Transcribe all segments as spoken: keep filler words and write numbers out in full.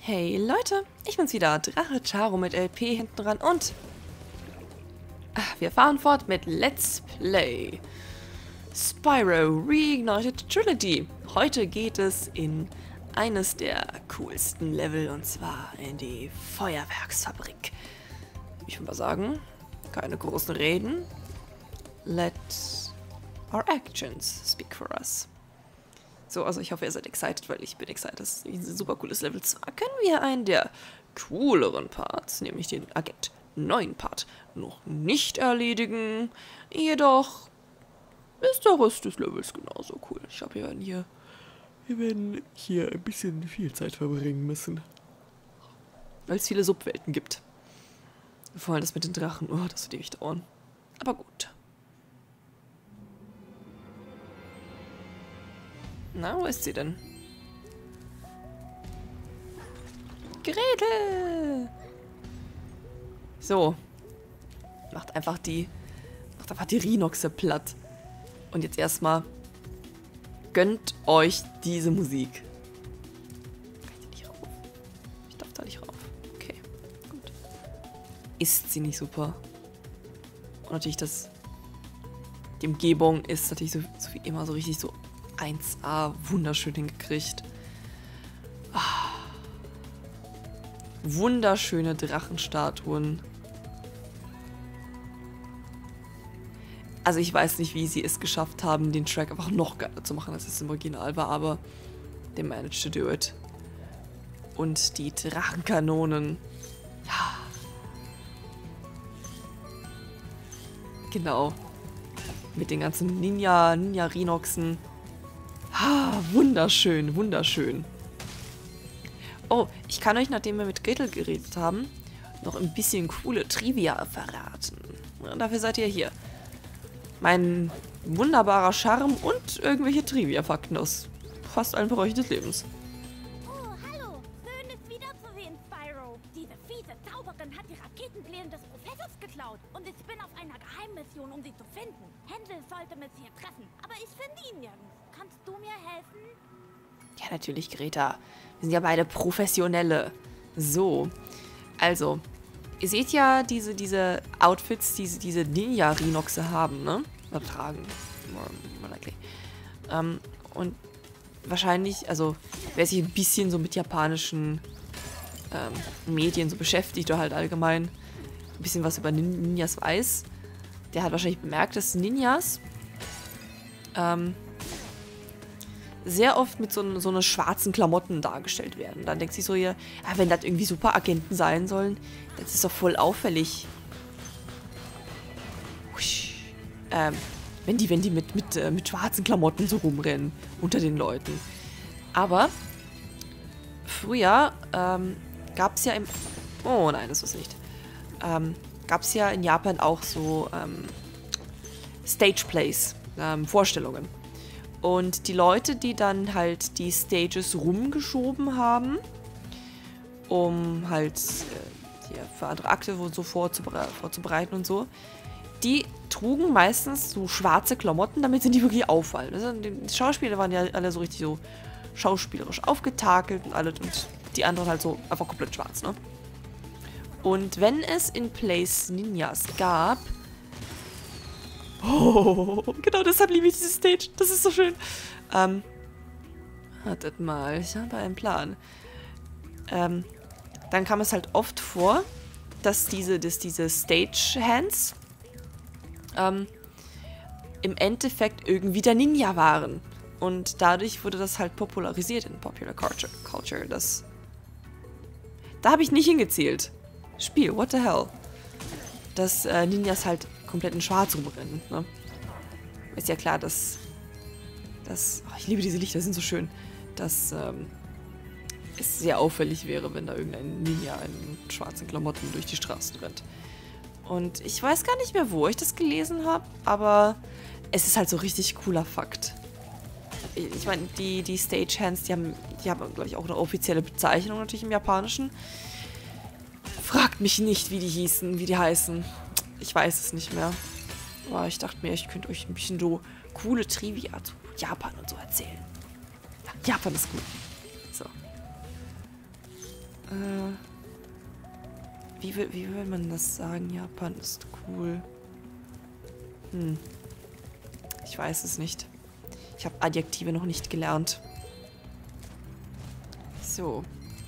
Hey Leute, ich bin's wieder, Drache Charo mit L P hinten dran und wir fahren fort mit Let's Play Spyro Reignited Trilogy. Heute geht es in eines der coolsten Level und zwar in die Feuerwerksfabrik. Ich würde mal sagen, keine großen Reden. Let our actions speak for us. So, also ich hoffe, ihr seid excited, weil ich bin excited. Das ist ein super cooles Level. Zwar können wir einen der cooleren Parts, nämlich den Agent neun Part, noch nicht erledigen. Jedoch ist der Rest des Levels genauso cool. Ich glaube, wir werden hier, wir werden hier ein bisschen viel Zeit verbringen müssen. Weil es viele Subwelten gibt. Vor allem das mit den Drachen. Oh, das wird ewig dauern. Aber gut. Na, wo ist sie denn? Gretel! So. Macht einfach die... Macht einfach die Rhinoxe platt. Und jetzt erstmal... Gönnt euch diese Musik. Kann ich da nicht rauf? Ich darf da nicht rauf. Okay, gut. Ist sie nicht super? Und natürlich das... Die Umgebung ist natürlich so, so wie immer so richtig so... eins A wunderschön hingekriegt. Ah. Wunderschöne Drachenstatuen. Also ich weiß nicht, wie sie es geschafft haben, den Track einfach noch geiler zu machen, als es im Original war, aber they managed to do it. Und die Drachenkanonen. Ja. Genau. Mit den ganzen Ninja, Ninja-Rhinoxen. Ah, wunderschön, wunderschön. Oh, ich kann euch, nachdem wir mit Gretel geredet haben, noch ein bisschen coole Trivia verraten. Und dafür seid ihr hier. Mein wunderbarer Charme und irgendwelche Trivia-Fakten aus fast allen Bereichen des Lebens. Oh, hallo. Schön, es wiederzusehen, Spyro. Diese fiese Zauberin hat die Raketenpläne des Professors geklaut. Und ich bin auf einer Geheimmission, um sie zu finden. Händel sollte mich hier treffen, aber ich finde ihn nirgends. Kannst du mir helfen? Ja, natürlich, Greta. Wir sind ja beide Professionelle. So, also, ihr seht ja diese, diese Outfits, diese, diese Ninja-Rhinoxe haben, ne? Oder tragen. More, more likely. Ähm, und wahrscheinlich, also, wer sich ein bisschen so mit japanischen ähm, Medien so beschäftigt oder halt allgemein ein bisschen was über Nin Ninjas weiß, der hat wahrscheinlich bemerkt, dass Ninjas ähm, sehr oft mit so, so einer schwarzen Klamotten dargestellt werden. Dann denkt sich so, ja, wenn das irgendwie Superagenten sein sollen, das ist doch voll auffällig. Ähm, wenn die, wenn die mit, mit, äh, mit schwarzen Klamotten so rumrennen unter den Leuten. Aber früher ähm, gab es ja im... Oh nein, das ist nicht. Ähm, gab es ja in Japan auch so ähm, Stage-Plays, ähm, Vorstellungen. Und die Leute, die dann halt die Stages rumgeschoben haben, um halt äh, hier für andere Akte so vorzubere vorzubereiten und so, die trugen meistens so schwarze Klamotten, damit sie nicht wirklich auffallen. Also die Schauspieler waren ja alle so richtig so schauspielerisch aufgetakelt und alles und die anderen halt so einfach komplett schwarz, ne? Und wenn es in Place Ninjas gab, oh, genau deshalb liebe ich diese Stage. Das ist so schön. Ähm, wartet mal, ich habe einen Plan. Ähm, dann kam es halt oft vor, dass diese, dass diese Stagehands ähm, im Endeffekt irgendwie der Ninja waren. Und dadurch wurde das halt popularisiert in Popular Culture. Culture das da habe ich nicht hingezählt. Spiel, what the hell? Dass äh, Ninjas halt komplett in Schwarz rumrennen. Ne? Ist ja klar, dass... dass oh, ich liebe diese Lichter, die sind so schön. Dass ähm, es sehr auffällig wäre, wenn da irgendein Ninja in schwarzen Klamotten durch die Straßen rennt. Und ich weiß gar nicht mehr, wo ich das gelesen habe, aber es ist halt so richtig cooler Fakt. Ich meine, die, die Stagehands, die haben, die haben, glaube ich, auch eine offizielle Bezeichnung natürlich im Japanischen. Fragt mich nicht, wie die hießen, wie die heißen. Ich weiß es nicht mehr. Aber ich dachte mir, ich könnte euch ein bisschen so coole Trivia zu Japan und so erzählen. Ja, Japan ist gut. So. Äh, wie, will, wie will man das sagen? Japan ist cool. Hm. Ich weiß es nicht. Ich habe Adjektive noch nicht gelernt. So.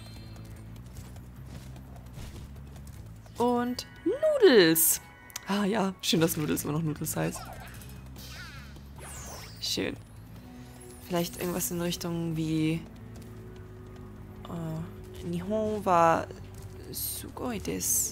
Und Noodles. Ah ja, schön, dass Noodles immer noch Noodles heißt. Schön. Vielleicht irgendwas in Richtung wie uh, Nihon wa sugoi desu.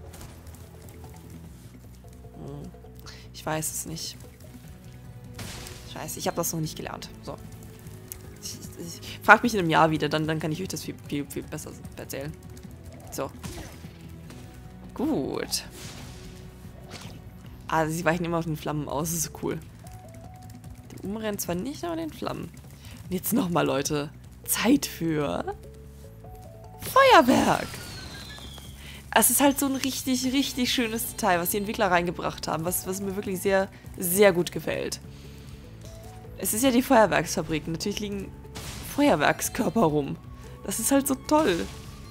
Hm. Ich weiß es nicht. Scheiße, ich habe das noch nicht gelernt. So. Ich, ich, ich frag mich in einem Jahr wieder, dann, dann kann ich euch das viel, viel, viel besser erzählen. So. Gut. Ah, sie weichen immer auf den Flammen aus. Das ist so cool. Die umrennen zwar nicht, aber den Flammen. Und jetzt nochmal, Leute. Zeit für Feuerwerk. Es ist halt so ein richtig, richtig schönes Detail, was die Entwickler reingebracht haben, was, was mir wirklich sehr, sehr gut gefällt. Es ist ja die Feuerwerksfabrik. Natürlich liegen Feuerwerkskörper rum. Das ist halt so toll.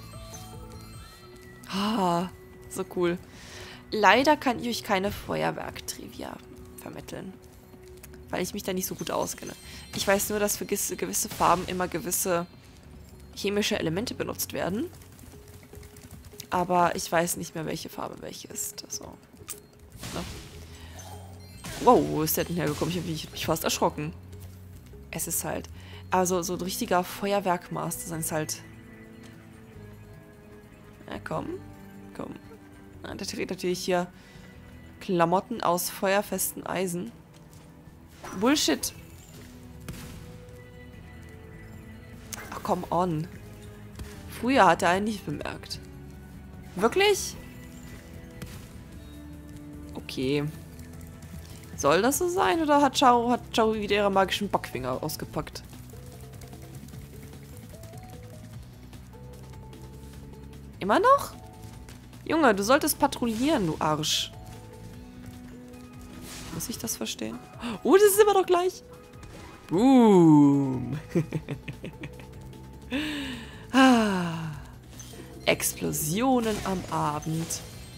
Ah, so cool. Leider kann ich euch keine Feuerwerk-Trivia vermitteln. Weil ich mich da nicht so gut auskenne. Ich weiß nur, dass für gewisse Farben immer gewisse chemische Elemente benutzt werden. Aber ich weiß nicht mehr, welche Farbe welche ist. Also, ne? Wow, wo ist der denn hergekommen? Ich habe mich, mich fast erschrocken. Es ist halt... Also, so ein richtiger Feuerwerkmaster sein ist halt... Na komm, komm. Ja, der trägt natürlich hier Klamotten aus feuerfesten Eisen. Bullshit. Ach, come on. Früher hat er einen nicht bemerkt. Wirklich? Okay. Soll das so sein? Oder hat Chao, hat Chao wieder ihre magischen Backfinger ausgepackt? Immer noch? Junge, du solltest patrouillieren, du Arsch. Muss ich das verstehen? Oh, das ist immer noch gleich. Boom. ah. Explosionen am Abend.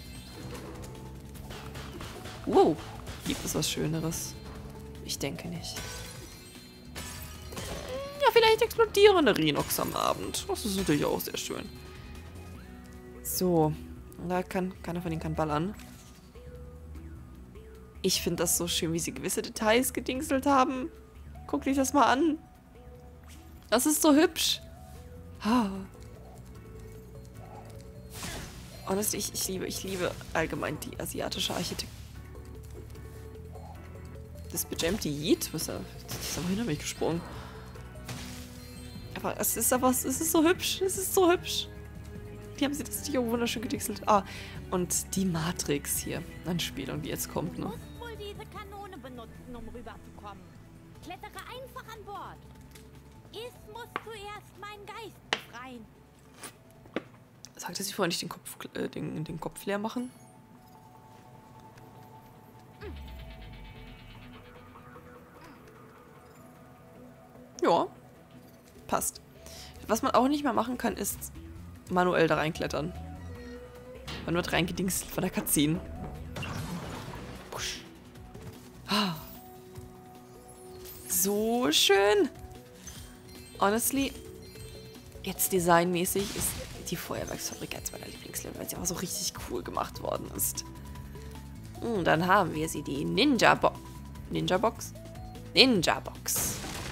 Wow. Gibt es was Schöneres? Ich denke nicht. Ja, vielleicht explodierende Rhinox am Abend. Das ist natürlich auch sehr schön. So. Da kann keiner von denen kann ballern. Ich finde das so schön, wie sie gewisse Details gedingselt haben. Guck dich das mal an. Das ist so hübsch. Ah. Honestly, ich, ich liebe, ich liebe allgemein die asiatische Architektur. Das bejamte Yeet? Was ist da? Das ist aber hinter mich gesprungen. Aber es ist aber, es ist so hübsch. Es ist so hübsch. Wie haben sie das nicht auch wunderschön gedingselt? Ah, und die Matrix hier. Anspielung, die jetzt kommt, ne? Du musst wohl diese Kanone benutzen, um rüberzukommen. Klettere einfach an Bord. Ich muss zuerst meinen Geist befreien. Sagte sie vorhin nicht den Kopf, äh, den, den Kopf leer machen? Ja, passt. Was man auch nicht mehr machen kann, ist manuell da reinklettern. Man wird reingedingselt von der Cutscene. Ah. So schön. Honestly, jetzt designmäßig ist die Feuerwerksfabrik eins meiner Lieblingslevel, weil sie auch so richtig cool gemacht worden ist. Und dann haben wir sie, die Ninja Box. Ninja Box? Ninja Box.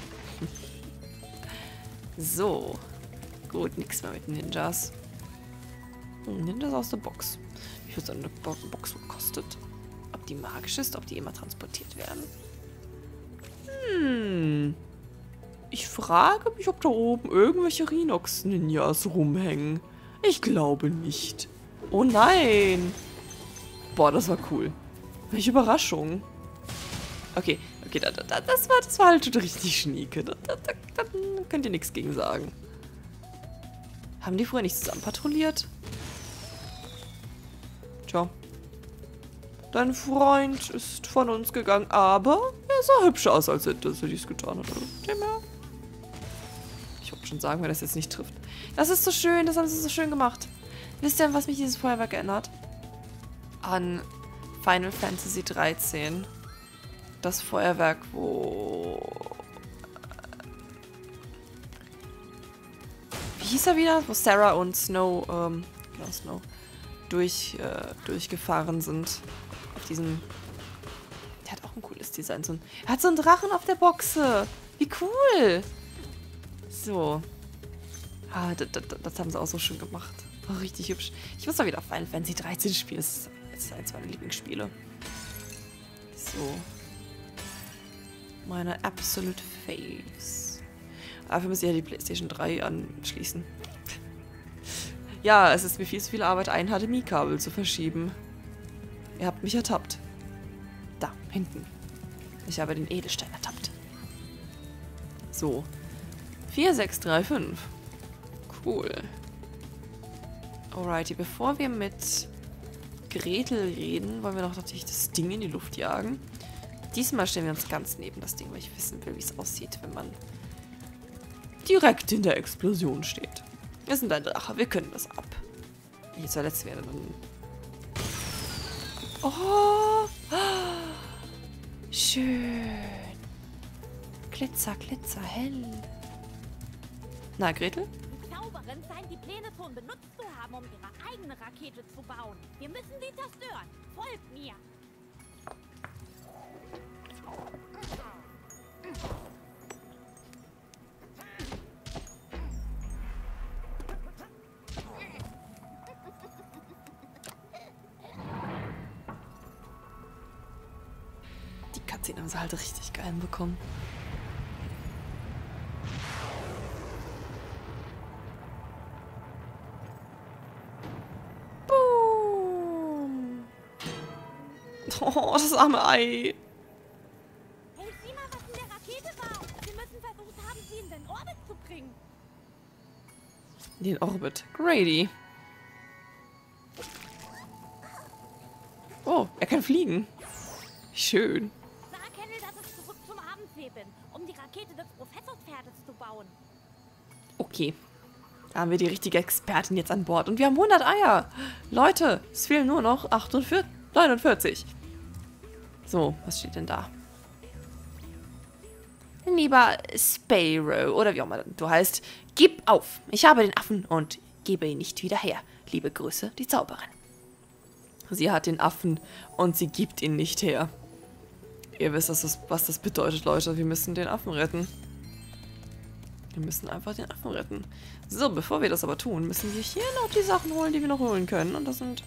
So. Gut, nichts mehr mit Ninjas. Hm, Ninjas aus der Box. Wie viel so eine Bo Box so kostet? Ob die magisch ist, ob die immer transportiert werden? Hm. Ich frage mich, ob da oben irgendwelche Rhinox-Ninjas rumhängen. Ich glaube nicht. Oh nein. Boah, das war cool. Welche Überraschung. Okay, okay, da, da, das, war, das war halt schon richtig schnieke. Da, da, da, da könnt ihr nichts gegen sagen. Haben die vorher nicht zusammen patrouilliert? Tja. Dein Freund ist von uns gegangen, aber er sah hübscher aus, als er dies getan hat. Also, Ich wollte schon sagen, wenn das jetzt nicht trifft. Das ist so schön, das haben sie so schön gemacht. Wisst ihr, an was mich dieses Feuerwerk erinnert? An Final Fantasy dreizehn. Das Feuerwerk, wo... Wie hieß er wieder? Wo Sarah und Snow, ähm, ja, Snow, durch, äh, durchgefahren sind. Auf diesem... Der hat auch ein cooles Design. So ein, er hat so einen Drachen auf der Boxe. Wie cool. So. Ah, das, das, das haben sie auch so schön gemacht. Oh, richtig hübsch. Ich muss mal wieder Final Fantasy dreizehn spielen. Das ist eins meiner Lieblingsspiele. So. Meine Absolute Faves. Dafür müsst ihr ja die PlayStation drei anschließen. Ja, es ist mir viel zu viel Arbeit, ein H D M I-Kabel zu verschieben. Ihr habt mich ertappt. Da, hinten. Ich habe den Edelstein ertappt. So. vier, sechs, drei, fünf. Cool. Alrighty, bevor wir mit Gretel reden, wollen wir noch natürlich das Ding in die Luft jagen. Diesmal stellen wir uns ganz neben das Ding, weil ich wissen will, wie es aussieht, wenn man direkt in der Explosion steht. Wir sind ein Drache, wir können das ab. Hier zuletzt wäre dann... Oh! Schön. Glitzer, Glitzer, hell. Na, Gretel? Die Zauberin scheint die Pläne schon benutzt zu haben, um ihre eigene Rakete zu bauen. Wir müssen sie zerstören. Folgt mir. Die Cutscene haben sie halt richtig geil bekommen. Boom. Oh, das arme Ei. Hey, sieh mal, was in der Rakete war. Wir müssen versucht haben, sie in den Orbit zu bringen. Den Orbit. Grady. Oh, er kann fliegen. Schön. Sag Hennel, dass ich zurück zum Abendsee bin, um die Rakete des Professors fertig zu bauen. Okay. Da haben wir die richtige Expertin jetzt an Bord. Und wir haben hundert Eier. Leute, es fehlen nur noch achtundvierzig, neunundvierzig. So, was steht denn da? Lieber Sparrow, oder wie auch immer du heißt, gib auf. Ich habe den Affen und gebe ihn nicht wieder her. Liebe Grüße, die Zauberin. Sie hat den Affen und sie gibt ihn nicht her. Ihr wisst, was das, was das bedeutet, Leute. Wir müssen den Affen retten. Wir müssen einfach den Affen retten. So, bevor wir das aber tun, müssen wir hier noch die Sachen holen, die wir noch holen können. Und das sind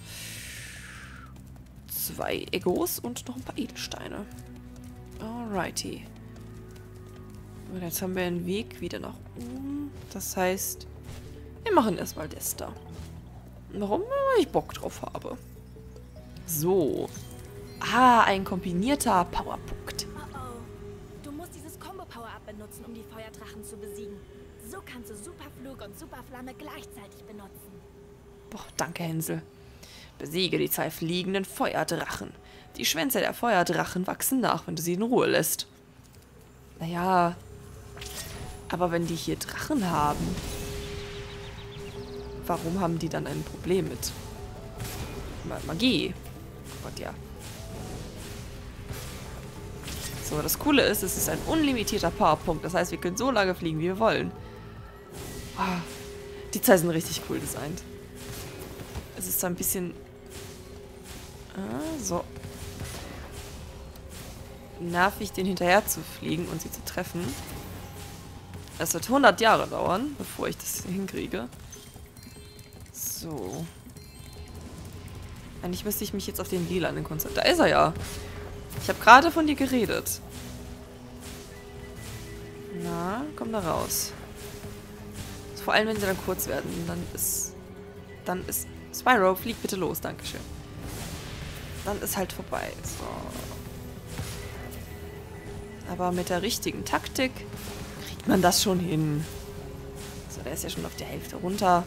zwei Egos und noch ein paar Edelsteine. Alrighty. Und jetzt haben wir einen Weg wieder nach oben. Das heißt, wir machen erstmal das da. Warum? Weil ich Bock drauf habe. So. Ah, ein kombinierter Powerpunkt. Oh oh. Du musst dieses Combo-Power-Up benutzen, um die Feuerdrachen zu besiegen. So kannst du Superflug und Superflamme gleichzeitig benutzen. Boah, danke, Hänsel. Besiege die zwei fliegenden Feuerdrachen. Die Schwänze der Feuerdrachen wachsen nach, wenn du sie in Ruhe lässt. Naja. Aber wenn die hier Drachen haben, warum haben die dann ein Problem mit Magie? Oh Gott, ja. So, das Coole ist, es ist ein unlimitierter Powerpunkt. Das heißt, wir können so lange fliegen, wie wir wollen. Oh, die zwei sind richtig cool designt. Es ist so ein bisschen... Ah, so. nervig, den hinterher zu fliegen und sie zu treffen. Es wird hundert Jahre dauern, bevor ich das hinkriege. So. Eigentlich müsste ich mich jetzt auf den lilanen konzentrieren. Da ist er ja. Ich habe gerade von dir geredet. Na, komm da raus. Vor allem, wenn sie dann kurz werden. Dann ist... Dann ist... Spyro, flieg bitte los. Dankeschön. Dann ist halt vorbei. So. Aber mit der richtigen Taktik kriegt man das schon hin. So, der ist ja schon auf der Hälfte runter.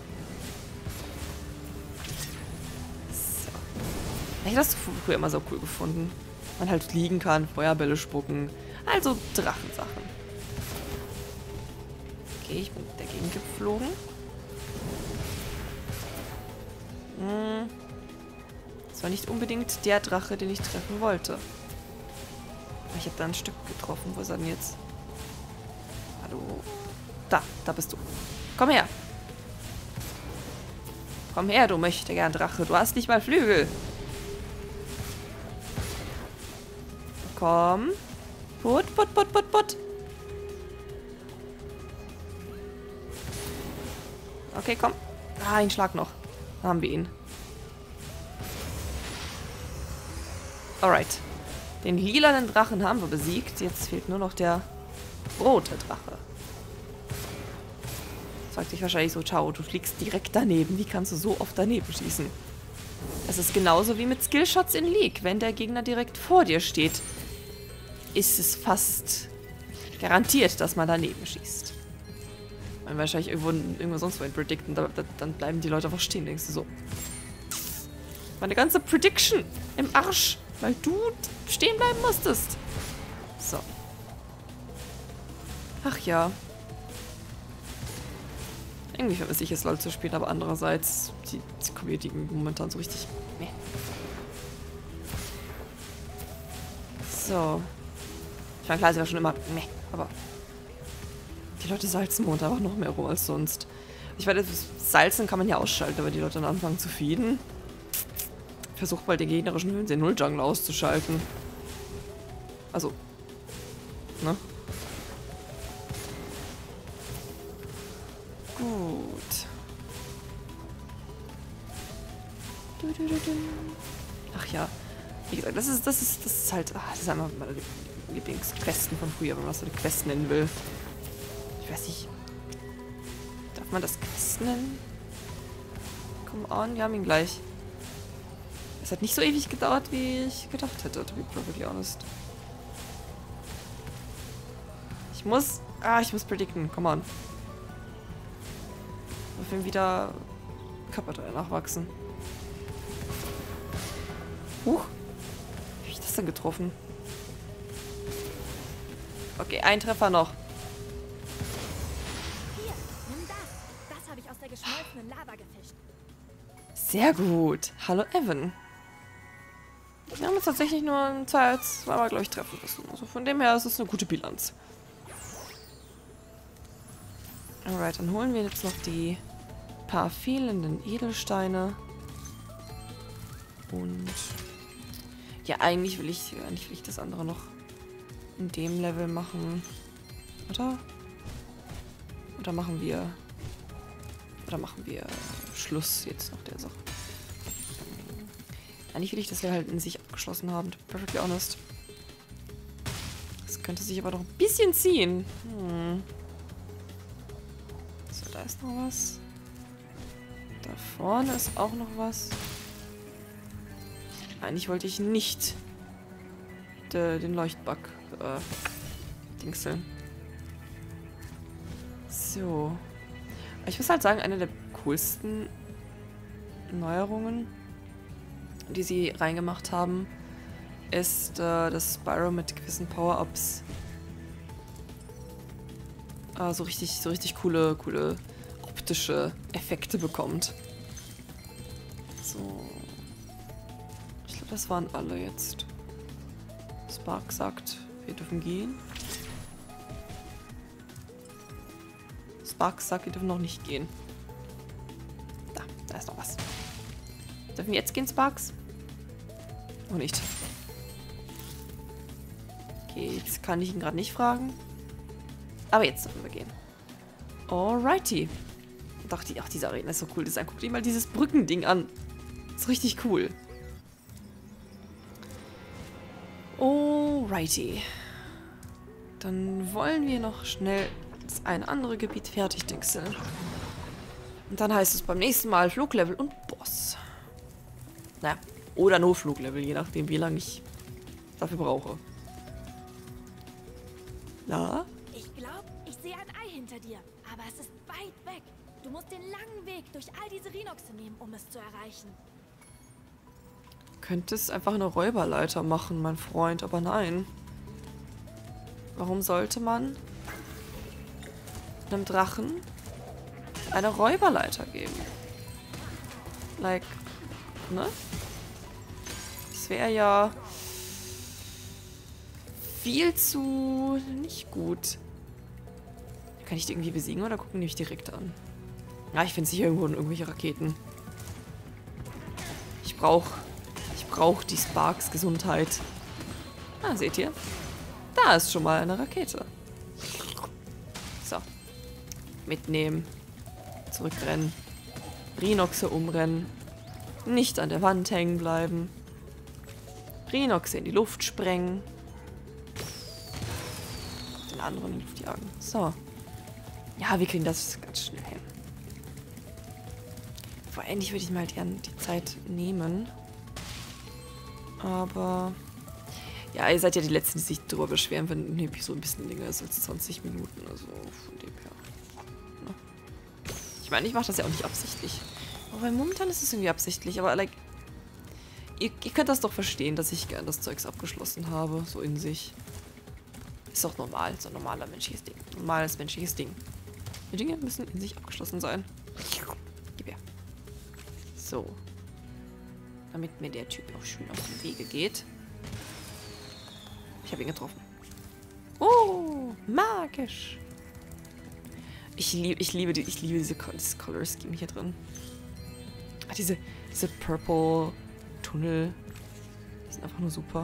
So. Ich habe das früher immer so cool gefunden. Man halt fliegen kann, Feuerbälle spucken. Also Drachensachen. Okay, ich bin dagegen geflogen. Hm. Das war nicht unbedingt der Drache, den ich treffen wollte. Ich habe da ein Stück getroffen. Wo ist er denn jetzt? Hallo? Da, da bist du. Komm her. Komm her, du möchte gern Drache. Du hast nicht mal Flügel. Komm. Put, put, put, put, put. Okay, komm. Ah, ein Schlag noch. Da haben wir ihn. Alright. Den lilanen Drachen haben wir besiegt. Jetzt fehlt nur noch der rote Drache. Sagt sich wahrscheinlich so, ciao, du fliegst direkt daneben. Wie kannst du so oft daneben schießen? Es ist genauso wie mit Skillshots in League. Wenn der Gegner direkt vor dir steht, ist es fast garantiert, dass man daneben schießt. Man wahrscheinlich irgendwo, irgendwo sonst wohin predikten, da, da, dann bleiben die Leute einfach stehen, denkst du so. Meine ganze Prediction im Arsch, weil du stehen bleiben musstest. So. Ach ja. Irgendwie vermisse ich es, LOL zu spielen, aber andererseits, die, die Community momentan so richtig... Meh. So. Ich meine, klar, sie war schon immer... Meh, aber... Die Leute salzen momentan einfach noch mehr rum als sonst. Ich weiß, Salzen kann man ja ausschalten, aber die Leute dann anfangen zu feeden. Versucht mal den gegnerischen Höhensee null Jungle auszuschalten. Also. Ne? Gut. Ach ja. Wie gesagt, das ist, das ist, das ist halt, ach, das ist einfach meine Lieblingsquesten von früher, wenn man so eine Quest nennen will. Ich weiß nicht. Darf man das Quest nennen? Come on, wir haben ihn gleich. Es hat nicht so ewig gedauert, wie ich gedacht hätte, to be perfectly honest. Ich muss... Ah, ich muss predikten. Come on. Wir werden wieder Körperteile nachwachsen. Huch. Wie habe ich das denn getroffen? Okay, ein Treffer noch. Hier, nimm das. Das habe ich aus der geschmolzenen Lava gefischt. Sehr gut. Hallo, Evan. Wir haben uns tatsächlich nur zwei, zweimal, glaube ich, treffen müssen. Also von dem her ist es eine gute Bilanz. Alright, dann holen wir jetzt noch die paar fehlenden Edelsteine. Und ja, eigentlich will ich, eigentlich will ich das andere noch in dem Level machen. Oder? Oder machen wir... Oder machen wir Schluss jetzt nach der Sache. Eigentlich will ich das ja halt in sich abgeschlossen haben, to be perfectly honest. Das könnte sich aber noch ein bisschen ziehen. Hm. So, da ist noch was. Da vorne ist auch noch was. Eigentlich wollte ich nicht de, den Leuchtbug äh, dingseln. So. Ich muss halt sagen, eine der coolsten Neuerungen, die sie reingemacht haben, ist, äh, dass Spyro mit gewissen Power-Ups äh, so richtig, so richtig coole, coole optische Effekte bekommt. So. Ich glaube, das waren alle jetzt. Spark sagt, wir dürfen gehen. Spark sagt, wir dürfen noch nicht gehen. Da, da ist noch was. Dürfen wir jetzt gehen, Sparks? Noch nicht. Okay, jetzt kann ich ihn gerade nicht fragen. Aber jetzt dürfen wir gehen. Alrighty. Und auch, die, auch diese Arena ist so cool. Design. Guck dir mal dieses Brückending an. Ist richtig cool. Alrighty. Dann wollen wir noch schnell das eine andere Gebiet fertig dingseln. Und dann heißt es beim nächsten Mal Fluglevel und Boss. Naja, oder nur Fluglevel, je nachdem, wie lange ich dafür brauche. Na? Ich glaube, ich sehe ein Ei hinter dir. Aber es ist weit weg. Du musst den langen Weg durch all diese Rhinoxe nehmen, um es zu erreichen. Könnte es einfach eine Räuberleiter machen, mein Freund, aber nein. Warum sollte man einem Drachen eine Räuberleiter geben. Like, ne? Das wäre ja viel zu nicht gut. Kann ich die irgendwie besiegen oder gucken die mich direkt an? Ja, ich finde sicher irgendwo in irgendwelche Raketen. Ich brauche ich brauche die Sparks Gesundheit. Ah, seht ihr? Da ist schon mal eine Rakete. So. Mitnehmen. Zurückrennen. Rhinoxe umrennen. Nicht an der Wand hängen bleiben. Rhinoxe in die Luft sprengen. Den anderen in die Luft jagen. So. Ja, wir kriegen das ganz schnell hin. Vor allem würde ich mir halt gerne die Zeit nehmen. Aber... Ja, ihr seid ja die Letzten, die sich darüber beschweren, wenn eine Episode ein bisschen länger ist als zwanzig Minuten. Also von dem her. Ja. Ich meine, ich mache das ja auch nicht absichtlich. Aber momentan ist es irgendwie absichtlich. Aber like, ihr, ihr könnt das doch verstehen, dass ich gern das Zeugs abgeschlossen habe. So in sich. Ist doch normal. So ein normaler menschliches Ding. Normales menschliches Ding. Die Dinge müssen in sich abgeschlossen sein. Gib her. So. Damit mir der Typ auch schön auf den Wege geht. Ich habe ihn getroffen. Oh, magisch. Ich liebe, ich liebe, die, ich liebe diese dieses Color Scheme hier drin. Ah, diese, diese Purple Tunnel. Die sind einfach nur super.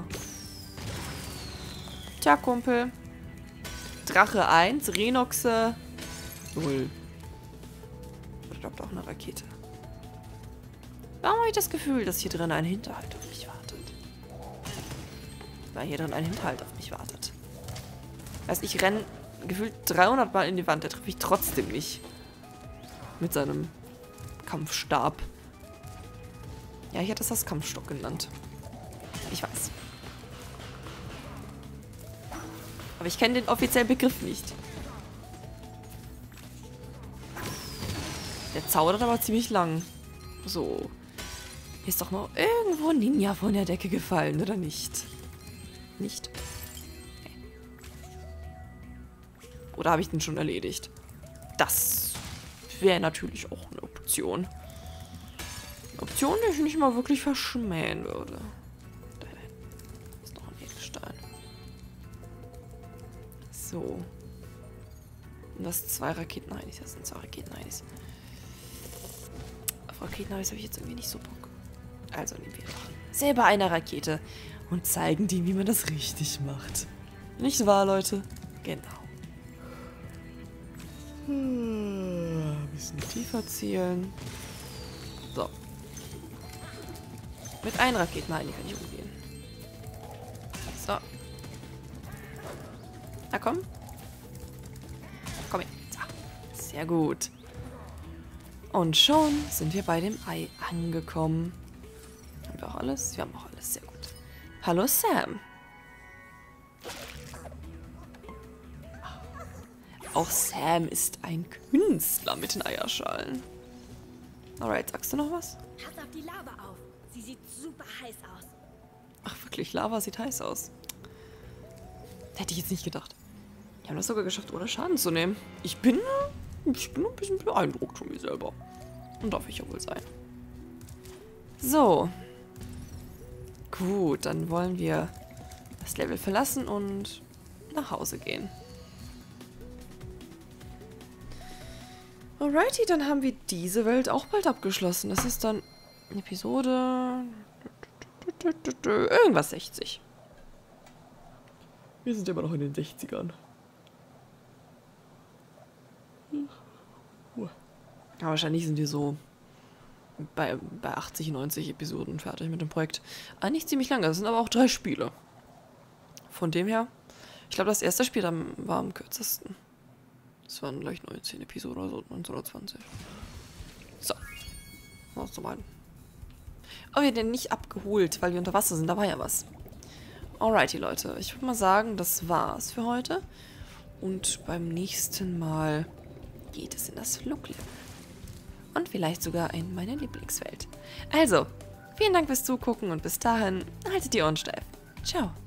Tja, Kumpel. Drache eins, Rhinoxe null. Oder glaubt auch eine Rakete. Warum habe ich das Gefühl, dass hier drin ein Hinterhalt auf mich wartet? Weil hier drin ein Hinterhalt auf mich wartet. Heißt, ich renne gefühlt dreihundert Mal in die Wand. Der treffe ich trotzdem nicht. Mit seinem Kampfstab. Ja, ich hätte das als Kampfstock genannt. Ich weiß. Aber ich kenne den offiziellen Begriff nicht. Der zaudert aber ziemlich lang. So. Hier ist doch noch irgendwo ein Ninja von der Decke gefallen, oder nicht? Nicht? Okay. Oder habe ich den schon erledigt? Das wäre natürlich auch eine Option. Eine Option, die ich nicht mal wirklich verschmähen würde. Da ist noch ein Edelstein. So. Und das zwei Raketen-Heinis. Das sind zwei Raketen-Heinis. Auf Raketen-Heinis habe ich jetzt irgendwie nicht so Bock. Also nehmen wir doch selber eine Rakete und zeigen dem, wie man das richtig macht. Nicht wahr, Leute? Genau. Hm, ein bisschen tiefer zielen. So. Mit einem Raketenheini kann ich umgehen. So. Na komm. Komm her. So. Sehr gut. Und schon sind wir bei dem Ei angekommen. Haben wir auch alles? Wir haben auch alles. Sehr gut. Hallo Sam. Auch Sam ist ein Künstler mit den Eierschalen. Alright, sagst du noch was? Pass auf die Lava auf. Sie sieht super heiß aus. Ach wirklich, Lava sieht heiß aus. Hätte ich jetzt nicht gedacht. Die haben das sogar geschafft, ohne Schaden zu nehmen. Ich bin, ich bin ein bisschen beeindruckt von mir selber. Und darf ich ja wohl sein. So. Gut, dann wollen wir das Level verlassen und nach Hause gehen. Alrighty, dann haben wir diese Welt auch bald abgeschlossen. Das ist dann Episode... irgendwas sechzig. Wir sind immer noch in den sechzigern. Ja, wahrscheinlich sind die so bei, bei achtzig, neunzig Episoden fertig mit dem Projekt. Eigentlich ziemlich lange. Das sind aber auch drei Spiele. Von dem her, ich glaube, das erste Spiel war am kürzesten. Das waren gleich neunzehn Episoden oder so, neunzehn oder zwanzig. So. Was zu meinen. Oh, wir werden nicht abgeholt, weil wir unter Wasser sind. Da war ja was. Alrighty, Leute. Ich würde mal sagen, das war's für heute. Und beim nächsten Mal geht es in das Fluglevel. Und vielleicht sogar in meine Lieblingswelt. Also, vielen Dank fürs Zugucken und bis dahin, haltet die Ohren steif. Ciao.